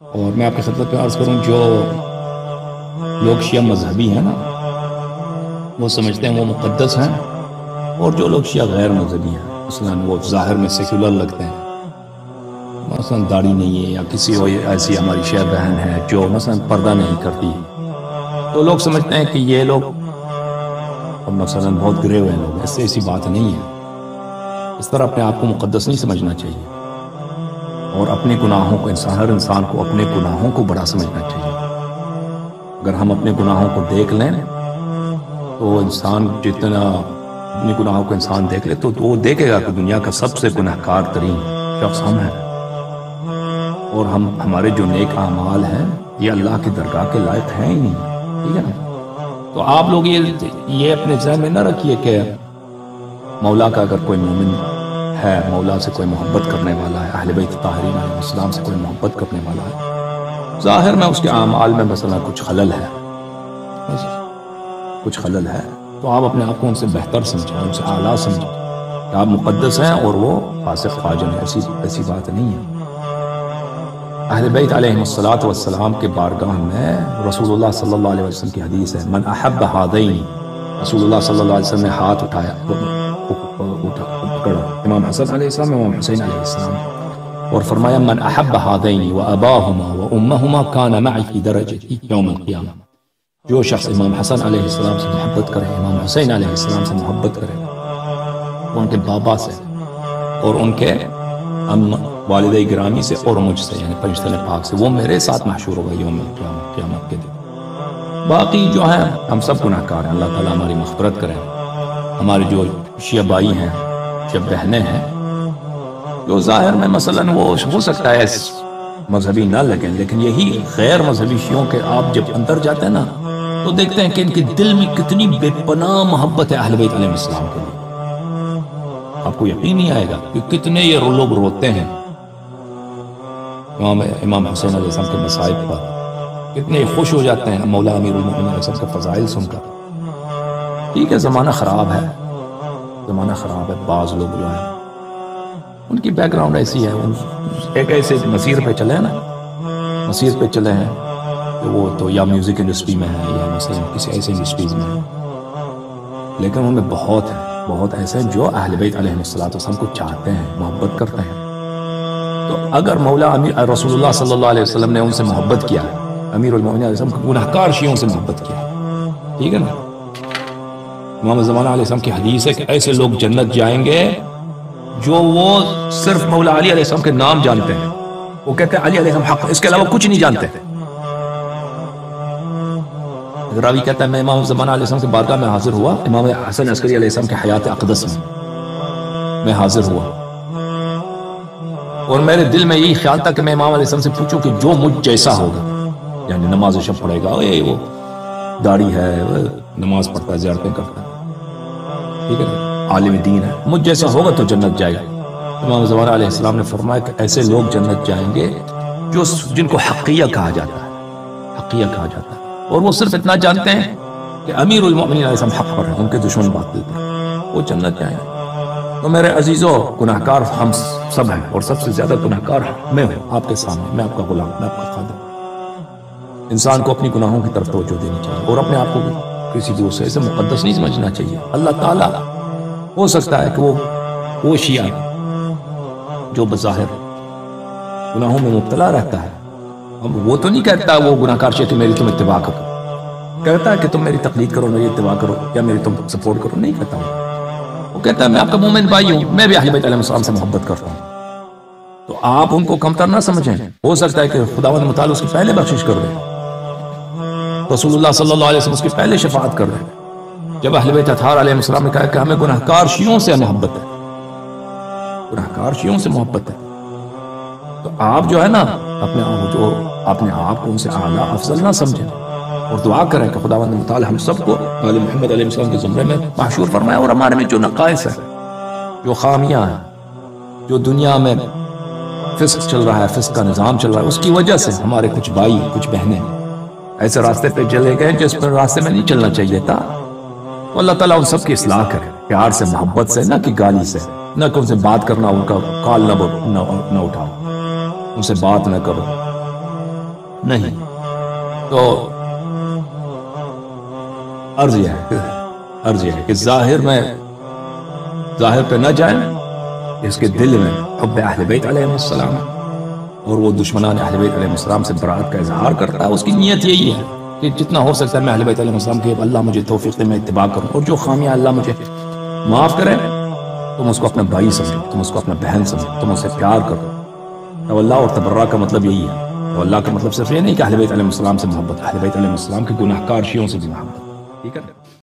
اور میں آپ کی خدمت میں عرض کروں، جو لوگ شیعہ مذہبی ہیں نا وہ سمجھتے ہیں وہ مقدس ہیں، اور جو لوگ شیعہ غیر مذہبی ہیں مثلاً وہ ظاہر میں سیکولر لگتے ہیں، مثلاً داڑھی نہیں ہے، یا کسی ایسی ہماری شیعہ بہن ہے جو مثلاً پردہ نہیں کرتی، تو لوگ سمجھتے ہیں کہ یہ لوگ مثلاً بہت گرے ہوئے لوگ، اس سے ایسی بات نہیں ہے۔ اس طرح اپنے آپ کو مقدس نہیں سمجھنا چاہیے، اور اپنے گناہوں کو ہر انسان کو اپنے گناہوں کو بڑا سمجھنا چاہیے۔ اگر ہم اپنے گناہوں کو دیکھ لیں تو انسان جتنا اپنے گناہوں کو انسان دیکھ لے تو وہ دیکھے گا کہ دنیا کا سب سے گناہگار ترین شخص ہم ہیں، اور ہمارے جو نیک اعمال ہیں یہ اللہ کی درگاہ کے لائق ہیں ہی نہیں، ٹھیک ہے نا؟ تو آپ لوگ یہ اپنے ذہن میں نہ رکھیے کہ مولا کا اگر کوئی مومن ہے، مولا سے کوئی محبت کرنے والا ہے، اہل بیت طاہرین علیہ السلام سے کوئی محبت کرنے والا ہے، ظاہر میں اس کے اعمال میں مثلا کچھ خلل ہے، تو آپ اپنے آپ کو ان سے بہتر سمجھیں، ان سے اعلیٰ سمجھیں کہ آپ مقدس ہیں اور وہ فاسق فاجر ہیں۔ ایسی بات نہیں ہے۔ اہل بیت علیہ السلام کے بارگاہ میں رسول اللہ صلی اللہ علیہ وسلم کی حدیث ہے، من احب ہذین، رسول اللہ صلی اللہ علیہ وسلم نے ہاتھ اٹھایا، پکڑا امام حسن علیہ السلام امام حسین علیہ السلام، اور فرمایا من احب ہذین واباہما وامہما کان معی فی درجتی یوم القیامہ، جو شخص امام حسن علیہ السلام سے محبت کرے، امام حسین علیہ السلام سے محبت کرے، ان کے بابا سے اور ان کے والد گرامی سے اور مجھ سے، یعنی فرشتہ پاک سے، وہ میرے ساتھ محشور ہوگا یوم قیامت کے دن۔ باقی جو ہیں ہم سب گناہگار ہیں، اللہ تعالیٰ ہماری مغفرت کرے۔ ہمارے جو شیعہ بھائی ہیں، شیعہ بہنیں ہیں، جو ظاہر میں مثلاً وہ ہو سکتا ہے مذہبی نہ لگیں، لیکن یہی غیر مذہبی شیعوں کے آپ جب اندر جاتے ہیں نا تو دیکھتے ہیں کہ ان کے دل میں کتنی بے پناہ محبت ہے اہل بیت علیہ السلام کے لیے۔ آپ کو یقین نہیں آئے گا کہ کتنے یہ لوگ روتے ہیں امام حسین علیہ السلام کے مصائب پر، کتنے خوش ہو جاتے ہیں مولا امیر المومنین علیہ السلام کے فضائل سن کر۔ ٹھیک ہے، زمانہ خراب ہے، بعض لوگ جو ہیں ان کی بیک گراؤنڈ ایسی ہے، ایک ایسے مسیر پہ چلے ہیں کہ وہ تو یا میوزک انڈسٹری میں ہے یا مثلا کسی ایسے انڈسٹریز میں ہے، لیکن ان میں بہت ایسے ہیں جو اہل بیت علیہ السلام کو چاہتے ہیں، محبت کرتے ہیں۔ تو اگر مولا رسول اللہ صلی اللہ علیہ وسلم نے ان سے محبت کیا، امیر المومنین علیہ السلام گناہگار شیعوں سے محبت کیا، ٹھیک ہے نا؟ امام زمانہ علیہ السلام کی حدیث ہے کہ ایسے لوگ جنت جائیں گے جو وہ صرف مولا علی علیہ السلام کے نام جانتے ہیں، وہ کہتے ہیں علی علیہ السلام حق، اس کے علاوہ کچھ نہیں جانتے۔ راوی کہتا ہے میں امام زمانہ علیہ السلام کے بارگاہ میں حاضر ہوا، امام حسن عسکری علیہ السلام کے حیات اقدس میں حاضر ہوا، اور میرے دل میں یہی خیال تھا کہ میں امام علیہ السلام سے پوچھوں کہ جو مجھ جیسا ہوگا، یعنی نماز شب پڑھے گا، وہ داڑھی ہے، نماز پڑھتا ہے، زیارتیں کرتا ہے، ٹھیک ہے، عالم دین ہے، مجھ جیسا ہوگا تو جنت جائے گا۔ امام زمانہ علیہ السلام نے فرمایا کہ ایسے لوگ جنت جائیں گے جن کو حقیہ کہا جاتا ہے، اور وہ صرف اتنا جانتے ہیں کہ امیر المومنین علیہ السلام حق پر ہے، ان کے دشمن باطل پر، وہ جنت جائیں گے۔ تو میرے عزیزو، گناہگار ہم سب ہیں، اور سب سے زیادہ گناہگار میں ہوں آپ کے سامنے، میں آپ کا غلام، میں آپ کا خادم۔ انسان کو اپنی گناہوں کی طرف توجہ دینی چاہیے، اور اپنے آپ کو کسی دوسرے سے مقدس نہیں سمجھنا چاہیے۔ اللہ تعالیٰ ہو سکتا ہے کہ وہ شیعہ جو بظاہر گناہوں میں مبتلا رہتا ہے، اب وہ تو نہیں کہتا وہ گناہگار شیعہ کہ میری تم اتباع کرو، کہتا ہے کہ تم میری تقلید کرو، میری اتباع کرو، یا میری تم سپورٹ کرو، نہیں کہتا وہ کہتا ہے میں آپ کا مومن بھائی ہوں، میں بھی اہل بیت علیہ السلام سے محبت کرتا ہوں۔ تو آپ ان کو کمتر نہ سمجھیں، ہو سکتا ہے کہ خداوند متعال اس کی پہلے بخشش کر دے، رسول اللہ صلی اللہ علیہ وسلم اس کی پہلے شفاعت کر دے۔ جب اہل بیت اطہار علیہ السلام نے کہا کہ ہمیں گناہگار شیعوں سے محبت ہے، تو آپ جو ہے نا اپنے آپ کو ان سے اعلیٰ افضل نہ سمجھیں، اور دعا کریں کہ خداوند متعال ہم سب کو آل محمد علیہ السلام کے زمرے میں محشور فرمائے، اور ہمارے میں جو نقائص ہے، جو خامیاں ہیں، جو دنیا میں فسق چل رہا ہے، فسق کا نظام چل رہا ہے، اس کی وجہ سے ہمارے کچھ بھائی، کچھ بہنیں ایسے راستے پہ چلے گئے جس پر راستے میں نہیں چلنا چاہیے تھا۔ تو اللہ تعالیٰ ان سب کی اصلاح کرے، پیار سے، محبت سے، نہ کہ گالی سے، نہ کہ ان سے بات کرنا، ان کا کال نہ اٹھاؤ، ان سے بات نہ کرو، نہیں. تو عرض یہ ہے کہ ظاہر پہ نہ جائیں، اس کے دل میں حب اہل بیت علیہ السلام ہے اور وہ دشمنان اہل بیت علیہ السلام سے برات کا اظہار کرتا ہے. اس کی نیت یہی ہے کہ جتنا ہو سکتا ہے میں اہل بیت علیہ السلام کے اللہ مجھے توفیق دے، میں اتباع کروں، اور جو خامیاں اللہ مجھے معاف کرے، تم اس کو اپنا بھائی سمجھو، تم اس کو اپنا بہن سمجھو، تم اسے پیار کرو. تولا اور تبرہ کا مطلب یہی ہے. تولا کا مطلب صرف یہ نہیں کہ اہل بیت علیہ السلام سے محبت، اہل بیت علیہ السلام کے گناہگار شیعوں سے بھی محبت. ٹھیک ہے.